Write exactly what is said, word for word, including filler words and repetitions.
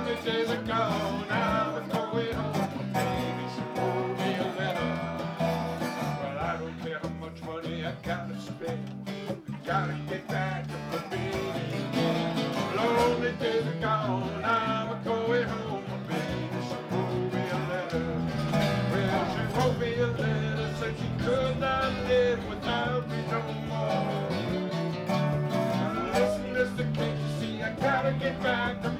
lonely days are gone. I'm going home, baby. She wrote me a letter. Well, I don't care how much money I gotta spend. Gotta get back to my baby. Lonely days are gone. I'm going home, baby. She wrote me a letter. Well, she wrote me a letter, said she could not live without me no more. Listen, mister, can't you see I gotta get back to